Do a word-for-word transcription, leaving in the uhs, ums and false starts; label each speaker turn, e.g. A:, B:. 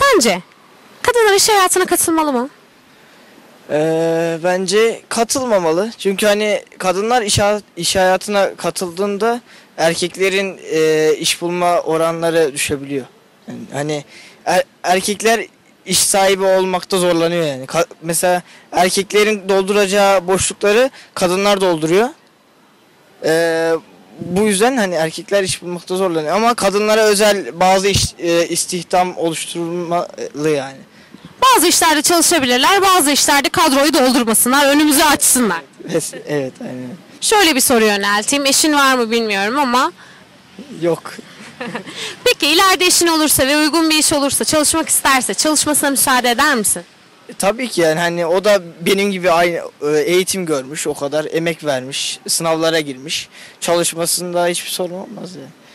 A: Sence kadınlar iş hayatına katılmalı mı?
B: Ee, bence katılmamalı. Çünkü hani kadınlar iş, ha- iş hayatına katıldığında erkeklerin e, iş bulma oranları düşebiliyor. Yani hani er- erkekler iş sahibi olmakta zorlanıyor yani. Ka- mesela erkeklerin dolduracağı boşlukları kadınlar dolduruyor. Ee, Bu yüzden hani erkekler iş bulmakta zorlanıyor ama kadınlara özel bazı iş, e, istihdam oluşturulmalı yani.
A: Bazı işlerde çalışabilirler, bazı işlerde kadroyu doldurmasınlar, önümüzü açsınlar.
B: Mes- Evet, aynen.
A: Şöyle bir soru yönelteyim. Eşin var mı bilmiyorum ama
B: Yok.
A: peki ileride eşin olursa ve uygun bir iş olursa, çalışmak isterse çalışmasına müsaade eder misin?
B: E, Tabii ki yani hani o da benim gibi aynı e, eğitim görmüş, o kadar emek vermiş, sınavlara girmiş. Çalışmasında hiçbir sorun olmaz yani.